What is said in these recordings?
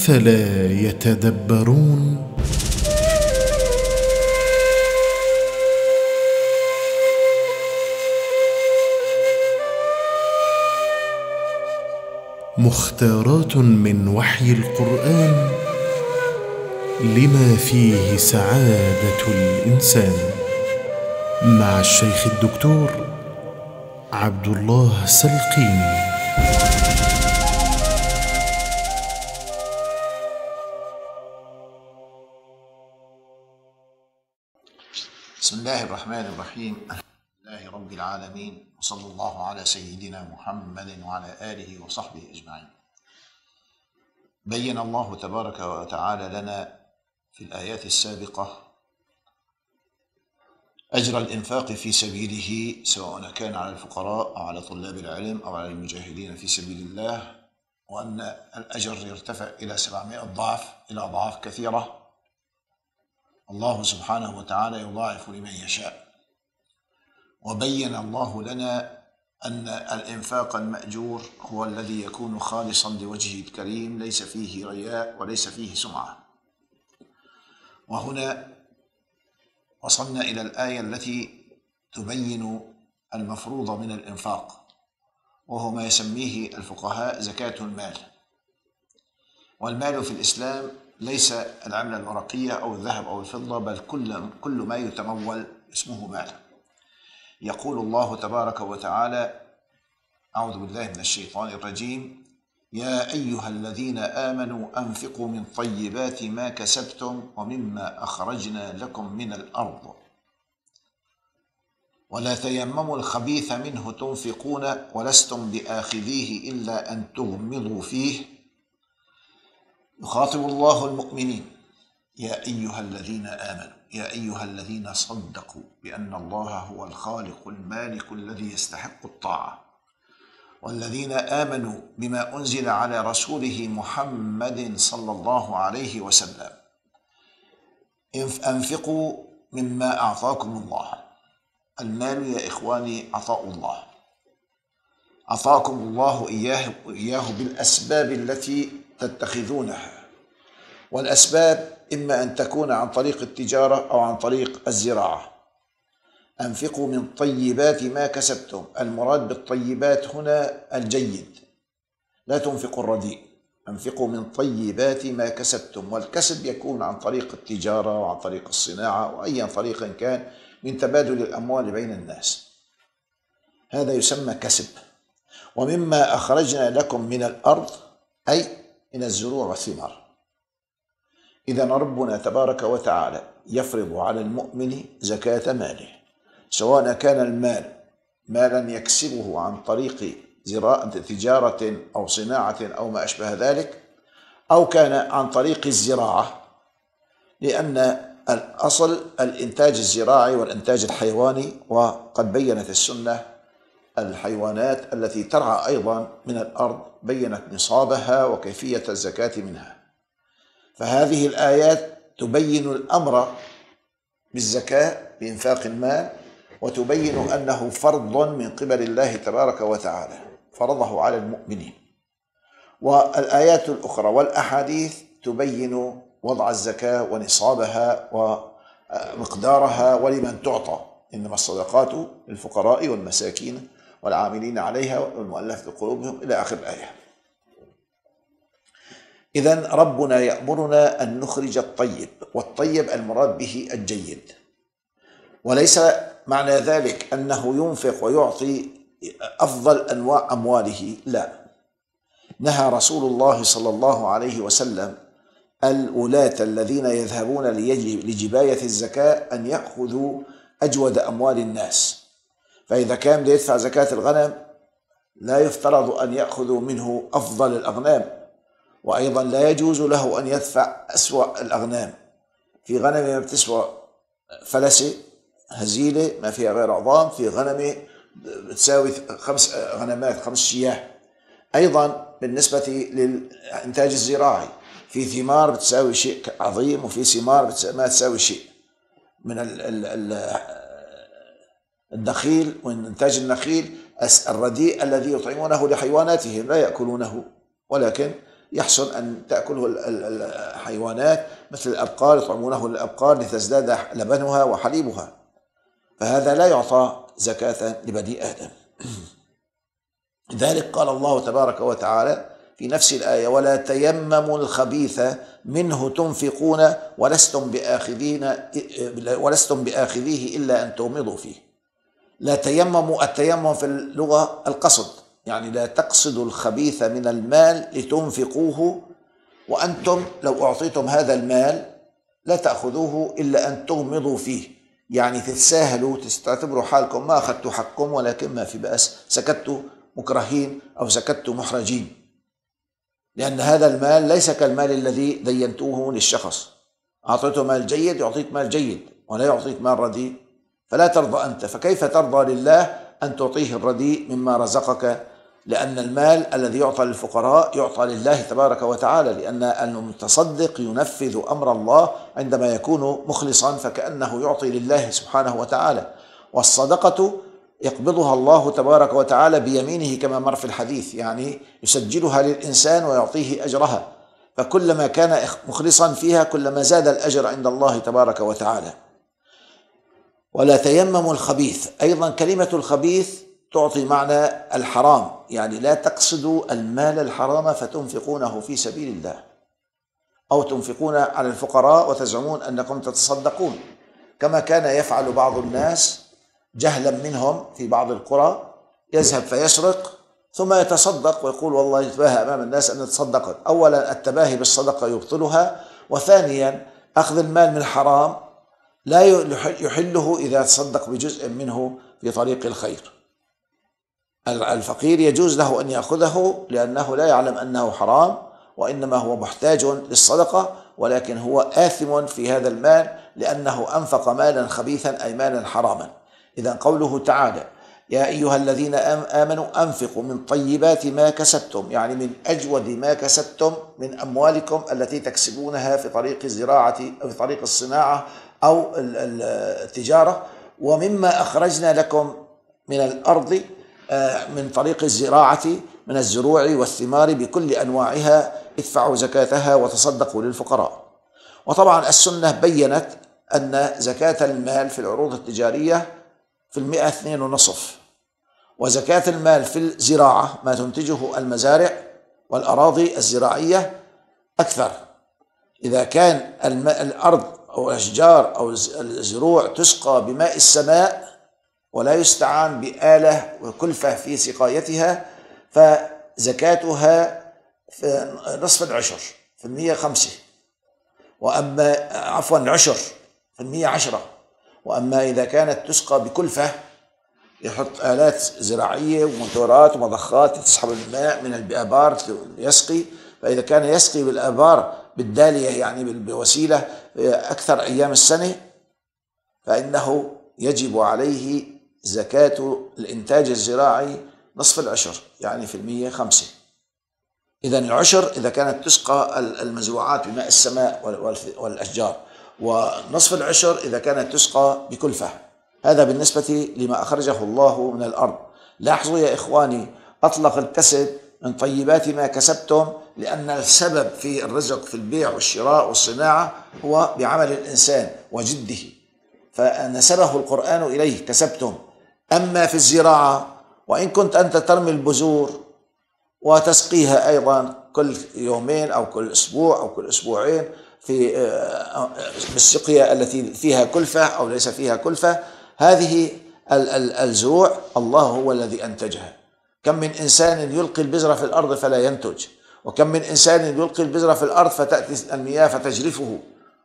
أفلا يتدبرون مختارات من وحي القرآن لما فيه سعادة الإنسان، مع الشيخ الدكتور عبد الله سلقيني. بسم الله الرحمن الرحيم. الحمد لله رب العالمين، وصلى الله على سيدنا محمد وعلى آله وصحبه أجمعين. بين الله تبارك وتعالى لنا في الآيات السابقة أجر الإنفاق في سبيله، سواء كان على الفقراء أو على طلاب العلم أو على المجاهدين في سبيل الله، وأن الأجر يرتفع إلى 700 ضعف، إلى أضعاف كثيرة. الله سبحانه وتعالى يضاعف لمن يشاء. وبين الله لنا أن الإنفاق المأجور هو الذي يكون خالصا لوجهه الكريم، ليس فيه رياء وليس فيه سمعة. وهنا وصلنا إلى الآية التي تبين المفروض من الإنفاق، وهو ما يسميه الفقهاء زكاة المال. والمال في الإسلام ليس العملة الورقية أو الذهب أو الفضة، بل كل ما يتمول اسمه مال. يقول الله تبارك وتعالى: أعوذ بالله من الشيطان الرجيم: يا أيها الذين آمنوا أنفقوا من طيبات ما كسبتم ومما أخرجنا لكم من الأرض ولا تيمموا الخبيث منه تنفقون ولستم بآخذيه إلا أن تغمضوا فيه. يخاطب الله المؤمنين: يا أيها الذين آمنوا، يا أيها الذين صدقوا بأن الله هو الخالق المالك الذي يستحق الطاعة، والذين آمنوا بما أنزل على رسوله محمد صلى الله عليه وسلم، أنفقوا مما أعطاكم الله. المال يا إخواني عطاء الله، عطاكم الله إياه بالأسباب التي تتخذونها. والأسباب إما أن تكون عن طريق التجارة أو عن طريق الزراعة. أنفقوا من طيبات ما كسبتم، المراد بالطيبات هنا الجيد، لا تنفقوا الرديء. أنفقوا من طيبات ما كسبتم، والكسب يكون عن طريق التجارة وعن طريق الصناعة وأي طريق كان من تبادل الأموال بين الناس، هذا يسمى كسب. ومما أخرجنا لكم من الأرض، أي من الزروع والثمار. إذن ربنا تبارك وتعالى يفرض على المؤمن زكاة ماله، سواء كان المال مالا يكسبه عن طريق تجارة أو صناعة أو ما أشبه ذلك، أو كان عن طريق الزراعة، لأن الأصل الإنتاج الزراعي والإنتاج الحيواني. وقد بينت السنة الحيوانات التي ترعى أيضا من الأرض، بينت نصابها وكيفية الزكاة منها. فهذه الآيات تبين الأمر بالزكاة بإنفاق المال، وتبين أنه فرض من قبل الله تبارك وتعالى، فرضه على المؤمنين. والآيات الأخرى والأحاديث تبين وضع الزكاة ونصابها ومقدارها ولمن تعطى. إنما الصدقات للفقراء والمساكين والعاملين عليها والمؤلفة قلوبهم إلى آخر الآية. إذن ربنا يأمرنا أن نخرج الطيب، والطيب المراد به الجيد، وليس معنى ذلك أنه ينفق ويعطي أفضل أنواع أمواله، لا. نهى رسول الله صلى الله عليه وسلم الولاة الذين يذهبون لجباية الزكاة أن يأخذوا أجود أموال الناس. فإذا كان يدفع زكاة الغنم لا يفترض أن يأخذوا منه أفضل الأغنام، وأيضا لا يجوز له أن يدفع أسوأ الأغنام. في غنم بتسوى فلسة هزيلة ما فيها غير عظام، في غنم بتساوي 5 غنمات 5 شياه. أيضا بالنسبة للإنتاج الزراعي، في ثمار بتساوي شيء عظيم، وفي ثمار ما تساوي شيء. من النخيل ومن إنتاج النخيل الرديء الذي يطعمونه لحيواناتهم، لا يأكلونه، ولكن يحسن أن تأكله الحيوانات مثل الأبقار، يطعمونه للأبقار لتزداد لبنها وحليبها، فهذا لا يعطى زكاة لبني آدم. لذلك قال الله تبارك وتعالى في نفس الآية: ولا تيمموا الخبيث منه تنفقون ولستم بآخذيه إلا أن تغمضوا فيه. لا تيمموا، التيمم في اللغة القصد، يعني لا تقصدوا الخبيث من المال لتنفقوه، وأنتم لو أعطيتم هذا المال لا تأخذوه إلا أن تغمضوا فيه، يعني تتساهلوا، تعتبروا حالكم ما أخذتوا حقكم ولكن ما في بأس، سكتوا مكرهين أو سكتوا محرجين، لأن هذا المال ليس كالمال الذي دينتوه للشخص. أعطيته مال جيد يعطيك مال جيد ولا يعطيك مال رديء، فلا ترضى أنت، فكيف ترضى لله أن تعطيه الرديء مما رزقك؟ لأن المال الذي يعطى للفقراء يعطى لله تبارك وتعالى، لأن المتصدق ينفذ أمر الله عندما يكون مخلصا، فكأنه يعطي لله سبحانه وتعالى. والصدقة يقبضها الله تبارك وتعالى بيمينه كما مر في الحديث، يعني يسجلها للإنسان ويعطيه أجرها، فكلما كان مخلصا فيها كلما زاد الأجر عند الله تبارك وتعالى. ولا تيمموا الخبيث، أيضا كلمة الخبيث تعطي معنى الحرام، يعني لا تقصدوا المال الحرام فتنفقونه في سبيل الله، أو تنفقون على الفقراء وتزعمون أنكم تتصدقون، كما كان يفعل بعض الناس جهلا منهم في بعض القرى، يذهب فيسرق ثم يتصدق ويقول والله يتباهى أمام الناس أن تصدقت. أولا التباهي بالصدقة يبطلها، وثانيا أخذ المال من حرام لا يحله إذا تصدق بجزء منه في طريق الخير. الفقير يجوز له أن يأخذه لأنه لا يعلم أنه حرام، وإنما هو محتاج للصدقة، ولكن هو آثم في هذا المال لأنه أنفق مالا خبيثا أي مالا حراما. إذا قوله تعالى: يا أيها الذين آمنوا أنفقوا من طيبات ما كسبتم، يعني من أجود ما كسبتم من أموالكم التي تكسبونها في طريق الزراعة أو في طريق الصناعة أو التجارة، ومما أخرجنا لكم من الأرض من طريق الزراعة من الزروع والثمار بكل أنواعها، ادفعوا زكاتها وتصدقوا للفقراء. وطبعا السنة بيّنت أن زكاة المال في العروض التجارية في 2.5، وزكاة المال في الزراعة ما تنتجه المزارع والأراضي الزراعية أكثر. إذا كان الأرض أو الأشجار أو الزروع تسقى بماء السماء ولا يستعان بآلة وكلفة في سقايتها، فزكاتها في نصف العشر في 105، وأما عفوا العشر في 110. وأما إذا كانت تسقى بكلفة، يحط آلات زراعية وموتورات ومضخات تسحب الماء من الآبار يسقي، فإذا كان يسقي بالآبار بالدالية يعني بوسيلة أكثر أيام السنة، فإنه يجب عليه زكاة الإنتاج الزراعي نصف العشر، يعني في 105. إذن العشر إذا كانت تسقى المزروعات بماء السماء والأشجار، ونصف العشر إذا كانت تسقى بكلفة. هذا بالنسبة لما أخرجه الله من الأرض. لاحظوا يا إخواني، أطلق الكسب من طيبات ما كسبتم، لأن السبب في الرزق في البيع والشراء والصناعة هو بعمل الإنسان وجده، فنسبه القرآن إليه كسبتم. أما في الزراعة، وإن كنت أنت ترمي البذور وتسقيها أيضا كل يومين أو كل أسبوع أو كل أسبوعين في بالسقيا التي فيها كلفة أو ليس فيها كلفة، هذه الزروع الله هو الذي أنتجها. كم من إنسان يلقي البذرة في الأرض فلا ينتج، وكم من إنسان يلقي البذرة في الأرض فتأتي المياه فتجرفه.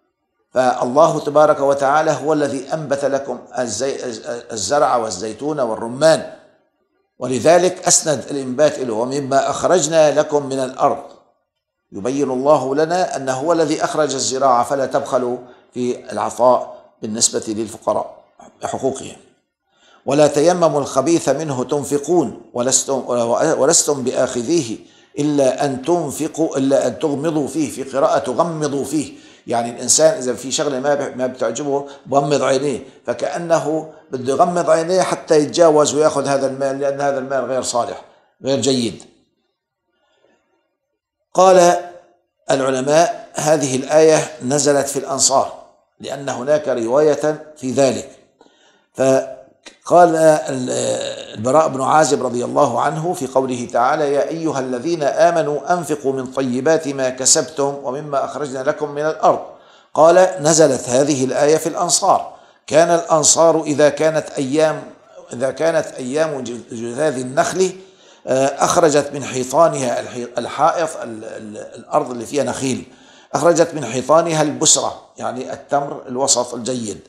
فالله تبارك وتعالى هو الذي أنبت لكم الزرع والزيتون والرمان، ولذلك أسند الإنبات له: ومما أخرجنا لكم من الأرض. يبين الله لنا أنه هو الذي أخرج الزراعة، فلا تبخلوا في العطاء بالنسبة للفقراء حقوقهم. ولا تيمموا الخبيث منه تنفقون ولستم بآخذيه إلا أن تنفقوا إلا أن تغمضوا فيه، في قراءة تغمضوا فيه، يعني الإنسان إذا في شغلة ما بتعجبه بغمض عينيه، فكأنه بده يغمض عينيه حتى يتجاوز ويأخذ هذا المال، لأن هذا المال غير صالح غير جيد. قال العلماء هذه الآية نزلت في الأنصار لأن هناك رواية في ذلك. فقال البراء بن عازب رضي الله عنه في قوله تعالى: يا أيها الذين آمنوا أنفقوا من طيبات ما كسبتم ومما أخرجنا لكم من الأرض. قال نزلت هذه الآية في الأنصار. كان الأنصار إذا كانت أيام جذاذ النخل أخرجت من حيطانها الحائط الأرض اللي فيها نخيل، أخرجت من حيطانها البسرة يعني التمر الوسط الجيد،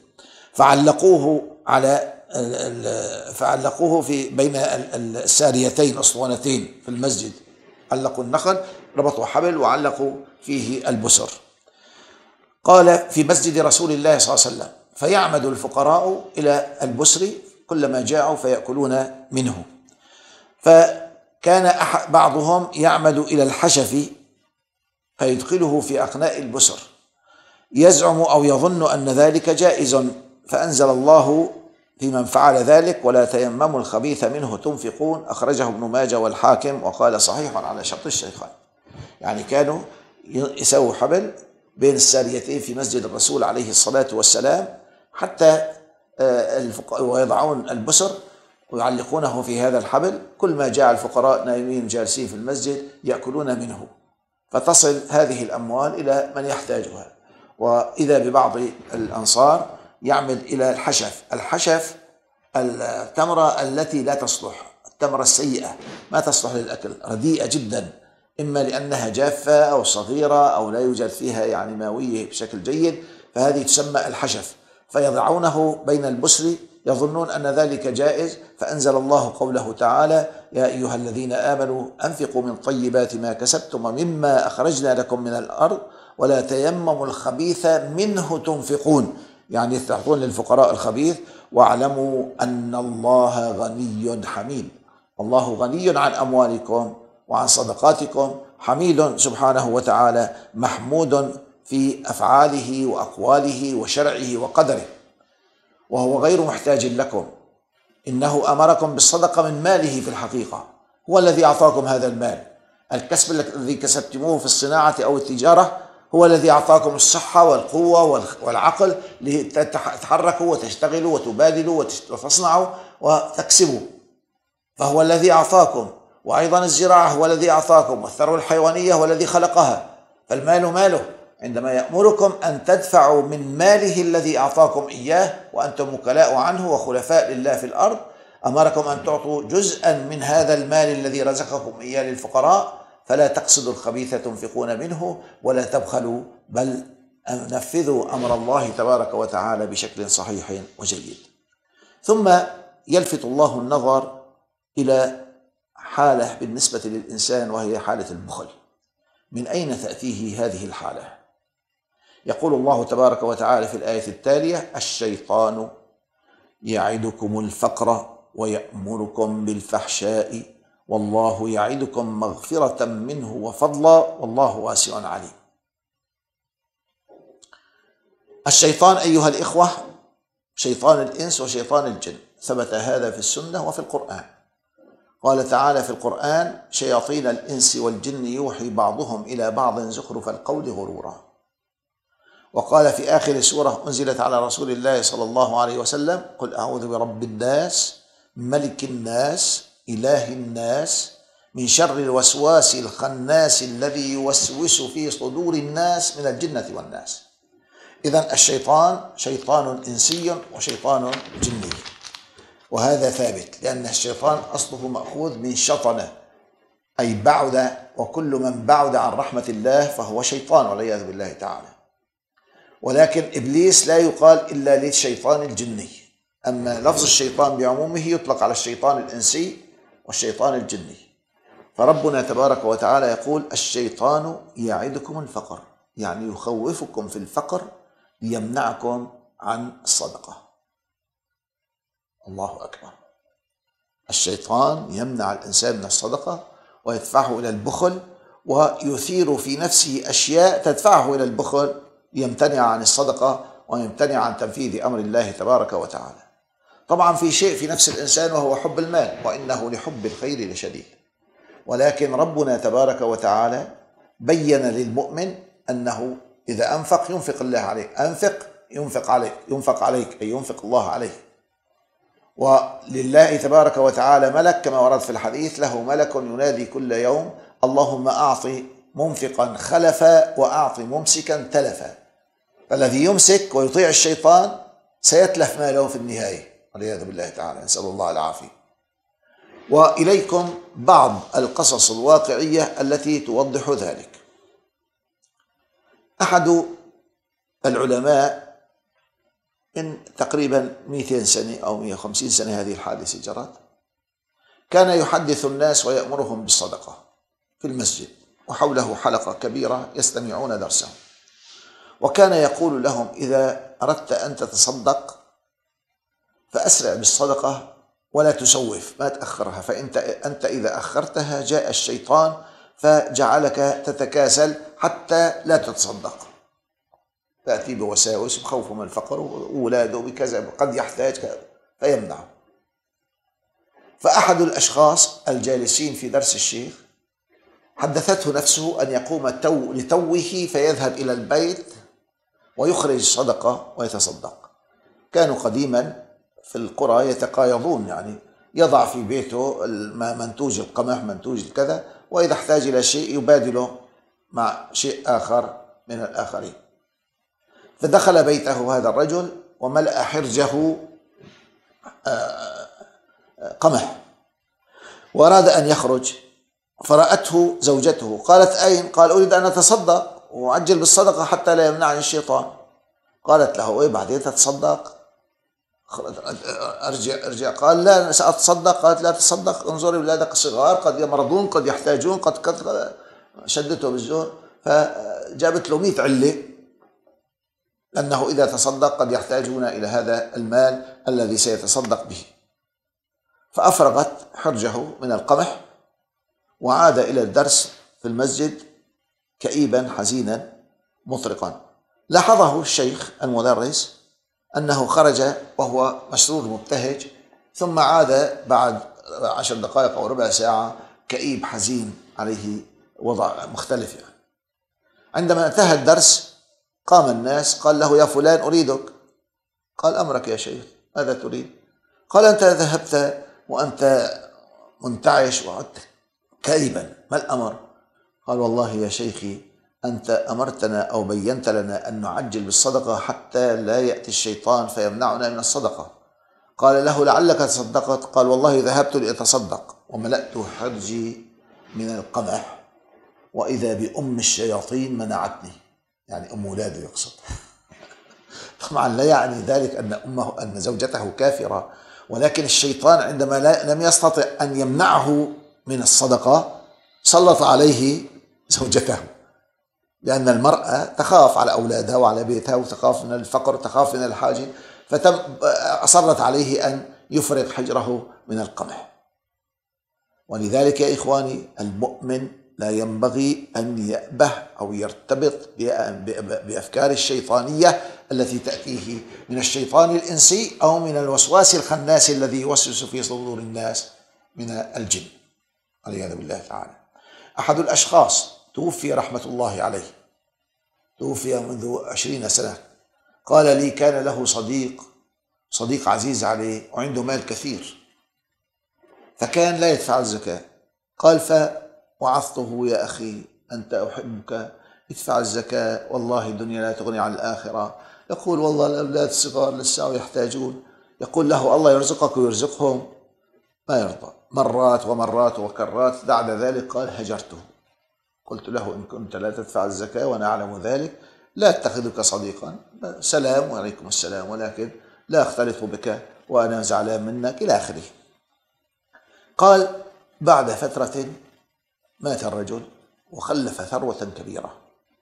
فعلقوه في بين الساريتين أسطوانتين في المسجد، علقوا النخل، ربطوا حبل وعلقوا فيه البسر. قال في مسجد رسول الله صلى الله عليه وسلم: فيعمد الفقراء إلى البسر كلما جاعوا فيأكلون منه. فكان بعضهم يعمد إلى الحشف فيدخله في أقناء البسر، يزعم أو يظن أن ذلك جائز، فأنزل الله في من فعل ذلك: ولا تيمموا الخبيث منه تنفقون. أخرجه ابن ماجه والحاكم وقال صحيح على شرط الشيخين. يعني كانوا يسووا حبل بين الساريتين في مسجد الرسول عليه الصلاة والسلام حتى ويضعون البسر ويعلقونه في هذا الحبل، كل ما جاء الفقراء نائمين جالسين في المسجد يأكلون منه، فتصل هذه الأموال إلى من يحتاجها. وإذا ببعض الأنصار يعمل إلى الحشف التمرة التي لا تصلح، التمرة السيئة ما تصلح للأكل، رديئة جدا، إما لأنها جافة أو صغيرة أو لا يوجد فيها يعني ماوية بشكل جيد، فهذه تسمى الحشف، فيضعونه بين البسر يظنون أن ذلك جائز، فأنزل الله قوله تعالى: يا أيها الذين آمنوا أنفقوا من طيبات ما كسبتم ومما أخرجنا لكم من الأرض ولا تيمموا الخبيث منه تنفقون، يعني تعطون للفقراء الخبيث، واعلموا أن الله غني حميد. الله غني عن أموالكم وعن صدقاتكم، حميد سبحانه وتعالى، محمود في أفعاله وأقواله وشرعه وقدره، وهو غير محتاج لكم. إنه أمركم بالصدقة من ماله، في الحقيقة هو الذي أعطاكم هذا المال. الكسب الذي كسبتموه في الصناعة أو التجارة هو الذي أعطاكم الصحة والقوة والعقل لتتحركوا وتشتغلوا وتبادلوا وتصنعوا وتكسبوا، فهو الذي أعطاكم. وأيضا الزراعة هو الذي أعطاكم، والثروة الحيوانية هو الذي خلقها، فالمال ماله. عندما يأمركم أن تدفعوا من ماله الذي أعطاكم إياه وأنتم وكلاء عنه وخلفاء لله في الأرض، أمركم أن تعطوا جزءا من هذا المال الذي رزقكم إياه للفقراء، فلا تقصدوا الخبيث تنفقون منه ولا تبخلوا، بل نفذوا أمر الله تبارك وتعالى بشكل صحيح وجيد. ثم يلفت الله النظر إلى حالة بالنسبة للإنسان، وهي حالة البخل. من أين تأتيه هذه الحالة؟ يقول الله تبارك وتعالى في الآية التالية: الشيطان يعدكم الفقر ويأمركم بالفحشاء والله يعدكم مغفرة منه وفضلا والله واسع عليم. الشيطان أيها الإخوة شيطان الإنس وشيطان الجن، ثبت هذا في السنة وفي القرآن. قال تعالى في القرآن: شياطين الإنس والجن يوحي بعضهم إلى بعض زخرف القول غرورا. وقال في آخر سورة أنزلت على رسول الله صلى الله عليه وسلم: قل أعوذ برب الناس ملك الناس إله الناس من شر الوسواس الخناس الذي يوسوس في صدور الناس من الجنة والناس. إذن الشيطان شيطان إنسي وشيطان جني، وهذا ثابت، لأن الشيطان أصله مأخوذ من شطنة أي بعد، وكل من بعد عن رحمة الله فهو شيطان والعياذ بالله تعالى. ولكن إبليس لا يقال إلا للشيطان الجني، أما لفظ الشيطان بعمومه يطلق على الشيطان الإنسي والشيطان الجني. فربنا تبارك وتعالى يقول: الشيطان يعدكم الفقر، يعني يخوفكم في الفقر ليمنعكم عن الصدقة. الله أكبر. الشيطان يمنع الإنسان من الصدقة ويدفعه إلى البخل، ويثير في نفسه أشياء تدفعه إلى البخل ليمتنع عن الصدقة ويمتنع عن تنفيذ أمر الله تبارك وتعالى. طبعا في شيء في نفس الإنسان وهو حب المال، وإنه لحب الخير لشديد، ولكن ربنا تبارك وتعالى بين للمؤمن أنه إذا أنفق ينفق الله عليه، أنفق ينفق عليك، ينفق عليك أي ينفق الله عليه. ولله تبارك وتعالى ملك كما ورد في الحديث، له ملك ينادي كل يوم: اللهم أعط منفقا خلفا وأعط ممسكا تلفا. فالذي يمسك ويطيع الشيطان سيتلف ماله في النهاية والعياذ بالله تعالى، نسأل الله العافية. وإليكم بعض القصص الواقعية التي توضح ذلك. أحد العلماء من تقريبا 200 سنة أو 150 سنة هذه الحادثة جرت، كان يحدث الناس ويأمرهم بالصدقة في المسجد، وحوله حلقة كبيرة يستمعون درسه، وكان يقول لهم: إذا أردت أن تتصدق فأسرع بالصدقة ولا تسوف، ما تأخرها، فأنت إذا أخرتها جاء الشيطان فجعلك تتكاسل حتى لا تتصدق، تأتي بوساوس بخوفه من الفقر وأولاده بكذا قد يحتاج كذا فيمنعه. فأحد الأشخاص الجالسين في درس الشيخ حدثته نفسه أن يقوم لتوه فيذهب إلى البيت ويخرج صدقة ويتصدق. كانوا قديما في القرى يتقايضون، يعني يضع في بيته منتوج القمح منتوج الكذا، وإذا احتاج إلى شيء يبادله مع شيء آخر من الآخرين. فدخل بيته هذا الرجل وملأ حرجه قمح وأراد أن يخرج، فرأته زوجته قالت: أين؟ قال: أريد أن أتصدق وأعجل بالصدقة حتى لا يمنعني الشيطان. قالت له: إيه بعدين تتصدق؟ ارجع. قال: لا سأتصدق. قالت: لا تصدق، انظري أولادك الصغار قد يمرضون قد يحتاجون قد شدته بالزور، فجابت له 100 علة أنه إذا تصدق قد يحتاجون إلى هذا المال الذي سيتصدق به. فأفرغت حرجه من القمح وعاد إلى الدرس في المسجد كئيبا حزينا مطرقا. لاحظه الشيخ المدرس أنه خرج وهو مسرور مبتهج، ثم عاد بعد 10 دقائق أو ربع ساعة كئيب حزين، عليه وضع مختلف يعني. عندما انتهى الدرس قام الناس، قال له: يا فلان أريدك. قال: أمرك يا شيخ، ماذا تريد؟ قال: أنت ذهبت وأنت منتعش وعدت كئيبا، ما الأمر؟ قال: والله يا شيخي أنت أمرتنا أو بينت لنا أن نعجل بالصدقة حتى لا يأتي الشيطان فيمنعنا من الصدقة. قال له: لعلك تصدقت؟ قال: والله ذهبت لأتصدق وملأت حرجي من القمح وإذا بأم الشياطين منعتني، يعني أم ولاده يقصد. طبعا لا يعني ذلك أن زوجته كافرة، ولكن الشيطان عندما لم يستطع أن يمنعه من الصدقة سلط عليه زوجته، لأن المرأة تخاف على أولادها وعلى بيتها وتخاف من الفقر وتخاف من الحاجة، فأصرت عليه أن يفرغ حجره من القمح. ولذلك يا إخواني المؤمن لا ينبغي أن يأبه أو يرتبط بأفكار الشيطانية التي تأتيه من الشيطان الإنسي أو من الوسواس الخناس الذي يوسوس في صدور الناس من الجن والعياذ بالله تعالى. أحد الأشخاص توفي رحمة الله عليه، توفي منذ 20 سنة. قال لي: كان له صديق عزيز عليه وعنده مال كثير، فكان لا يدفع الزكاة. قال: فوعظته: يا أخي أنت أحبك، ادفع الزكاة، والله الدنيا لا تغني عن الآخرة. يقول: والله الأولاد الصغار لسه يحتاجون. يقول له: الله يرزقك ويرزقهم. ما يرضى، مرات ومرات وكرات. بعد ذلك قال: هجرته، قلت له: إن كنت لا تدفع الزكاة وأنا أعلم ذلك لا أتخذك صديقا، سلام وعليكم السلام، ولكن لا أختلط بك وأنا زعلان منك إلى آخره. قال: بعد فترة مات الرجل وخلف ثروة كبيرة،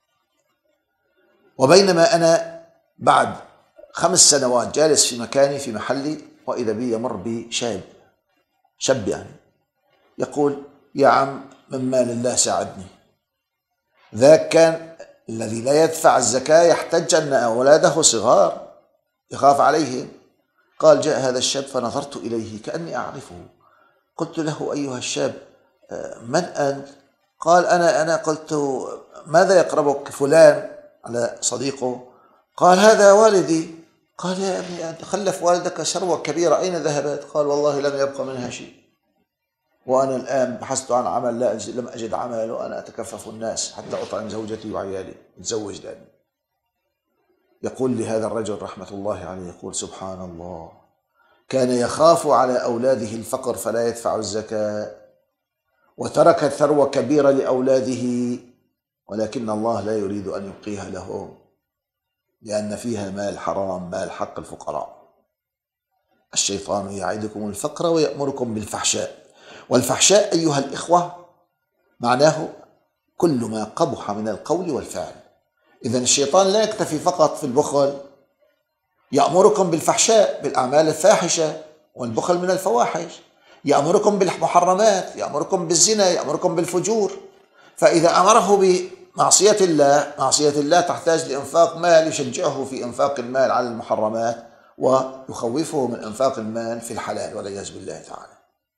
وبينما أنا بعد 5 سنوات جالس في مكاني في محلي، وإذا بي يمر بي شاب يعني يقول: يا عم من مال الله ساعدني. ذاك كان الذي لا يدفع الزكاة يحتج أن أولاده صغار يخاف عليهم. قال: جاء هذا الشاب فنظرت إليه كأني أعرفه، قلت له: أيها الشاب من أنت؟ قال أنا قلت ماذا يقربك؟ فلان، على صديقه. قال هذا والدي. قال يا ابني أنت خلف والدك ثروة كبيرة، أين ذهبت؟ قال والله لم يبق منها شيء، وأنا الآن بحثت عن عمل لم أجد عمل، وأنا أتكفف الناس حتى أطعم زوجتي وعيالي، متزوج لأني. يقول لي هذا الرجل رحمة الله عليه، يقول سبحان الله، كان يخاف على أولاده الفقر فلا يدفع الزكاة، وترك ثروة كبيرة لأولاده، ولكن الله لا يريد أن يبقيها لهم لأن فيها مال حرام، مال حق الفقراء. الشيطان يعدكم الفقر ويأمركم بالفحشاء، والفحشاء أيها الإخوة معناه كل ما قبح من القول والفعل. إذن الشيطان لا يكتفي فقط في البخل، يأمركم بالفحشاء، بالأعمال الفاحشة، والبخل من الفواحش، يأمركم بالمحرمات، يأمركم بالزنا، يأمركم بالفجور. فإذا أمره بمعصية الله، معصية الله تحتاج لإنفاق مال يشجعه في إنفاق المال على المحرمات، ويخوفه من إنفاق المال في الحلال والعياذ بالله تعالى.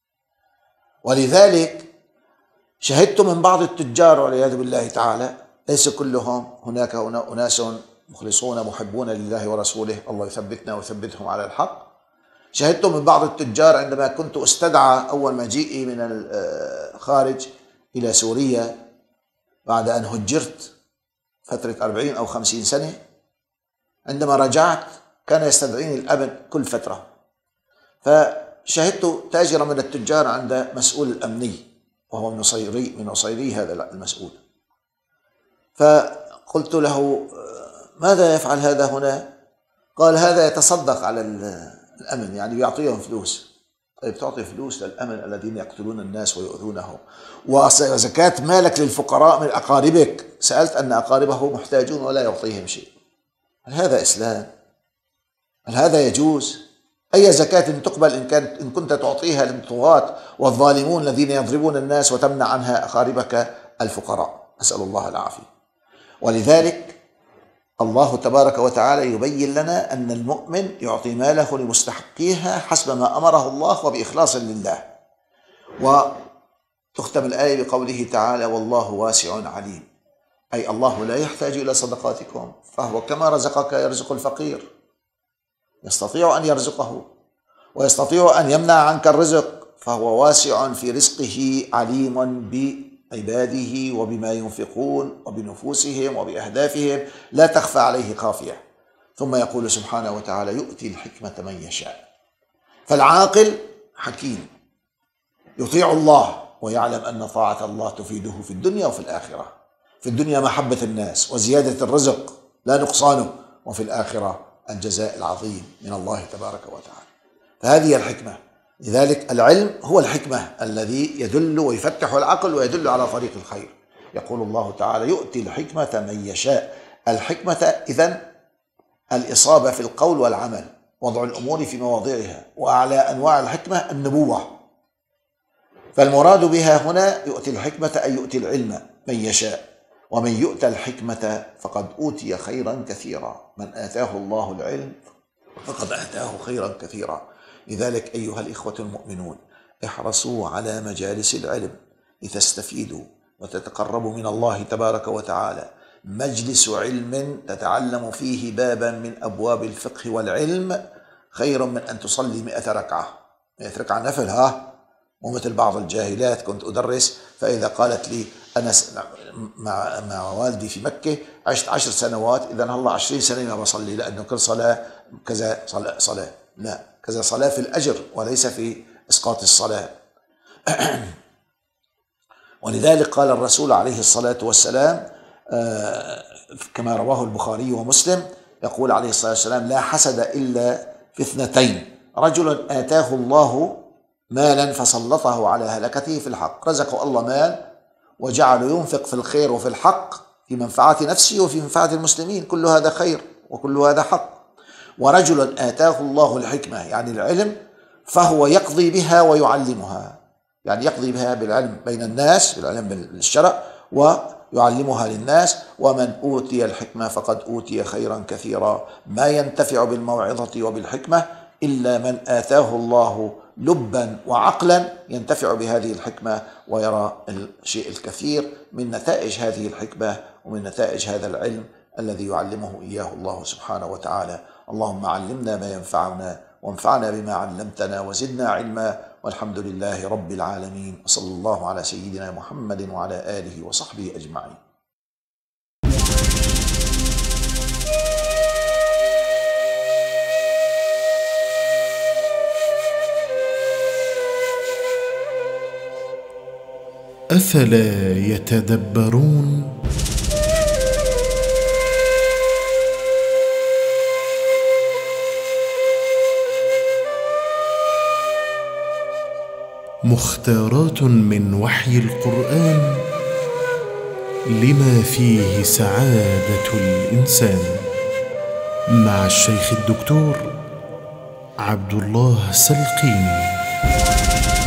ولذلك شهدت من بعض التجار والعياذ بالله تعالى، ليس كلهم، هناك أناس مخلصون محبون لله ورسوله، الله يثبتنا ويثبتهم على الحق. شهدت من بعض التجار عندما كنت استدعى أول مجيئي من الخارج إلى سوريا بعد أن هجرت فترة 40 أو 50 سنة، عندما رجعت كان يستدعيني الأمن كل فترة، فشهدت تاجرا من التجار عند مسؤول الأمني، وهو من نصيري هذا المسؤول، فقلت له ماذا يفعل هذا هنا؟ قال هذا يتصدق على الأمن، يعني يعطيهم فلوس. طيب تعطي فلوس للأمن الذين يقتلون الناس ويؤذونهم، وزكاة مالك للفقراء من أقاربك، سألت أن أقاربه محتاجون ولا يعطيهم شيء. هل هذا إسلام؟ هل هذا يجوز؟ أي زكاة تقبل إن كنت تعطيها للطغاة والظالمون الذين يضربون الناس وتمنع عنها أقاربك الفقراء؟ أسأل الله العافية. ولذلك الله تبارك وتعالى يبين لنا أن المؤمن يعطي ماله لمستحقيها حسب ما أمره الله وبإخلاص لله. وتختم الآية بقوله تعالى والله واسع عليم، أي الله لا يحتاج إلى صدقاتكم، فهو كما رزقك يرزق الفقير، يستطيع أن يرزقه ويستطيع أن يمنع عنك الرزق، فهو واسع في رزقه عليم بعباده وبما ينفقون وبنفوسهم وبأهدافهم، لا تخفى عليه خافية. ثم يقول سبحانه وتعالى يؤتي الحكمة من يشاء. فالعاقل حكيم يطيع الله ويعلم أن طاعة الله تفيده في الدنيا وفي الآخرة. في الدنيا محبة الناس وزيادة الرزق لا نقصانه، وفي الآخرة الجزاء العظيم من الله تبارك وتعالى. فهذه الحكمة. لذلك العلم هو الحكمة الذي يدل ويفتح العقل ويدل على طريق الخير. يقول الله تعالى يؤتي الحكمة من يشاء. الحكمة إذن الإصابة في القول والعمل، وضع الأمور في مواضعها، وأعلى أنواع الحكمة النبوة. فالمراد بها هنا يؤتي الحكمة أي يؤتي العلم من يشاء، ومن يؤتى الحكمة فقد أوتي خيرا كثيرا. من آتاه الله العلم فقد آتاه خيرا كثيرا. لذلك أيها الإخوة المؤمنون احرصوا على مجالس العلم لتستفيدوا وتتقربوا من الله تبارك وتعالى. مجلس علم تتعلم فيه بابا من أبواب الفقه والعلم خير من أن تصلي 100 ركعة. 100 ركعة نفل، مو مثل بعض الجاهلات. كنت أدرس فإذا قالت لي أنا مع والدي في مكة عشت 10 سنوات، إذن هلا 20 سنة ما بصلي، لأنه كل صلاة كذا صلاة. لا، كذا صلاة في الأجر وليس في إسقاط الصلاة. ولذلك قال الرسول عليه الصلاة والسلام كما رواه البخاري ومسلم، يقول عليه الصلاة والسلام لا حسد إلا في 2: رجل آتاه الله مالا فسلطه على هلكته في الحق. رزقه الله مال وجعله ينفق في الخير وفي الحق، في منفعة نفسه وفي منفعة المسلمين، كل هذا خير وكل هذا حق. ورجل آتاه الله الحكمة، يعني العلم، فهو يقضي بها ويعلمها، يعني يقضي بها بالعلم بين الناس، بالعلم بالشرع، ويعلمها للناس. ومن أوتي الحكمة فقد أوتي خيرا كثيرا. ما ينتفع بالموعظة وبالحكمة إلا من آتاه الله لبا وعقلا ينتفع بهذه الحكمة ويرى الشيء الكثير من نتائج هذه الحكمة ومن نتائج هذا العلم الذي يعلمه إياه الله سبحانه وتعالى. اللهم علمنا ما ينفعنا وانفعنا بما علمتنا وزدنا علما، والحمد لله رب العالمين، وصلى الله على سيدنا محمد وعلى آله وصحبه أجمعين. أفلا يتدبرون مختارات من وحي القرآن لما فيه سعادة الإنسان، مع الشيخ الدكتور عبد الله سلقيني.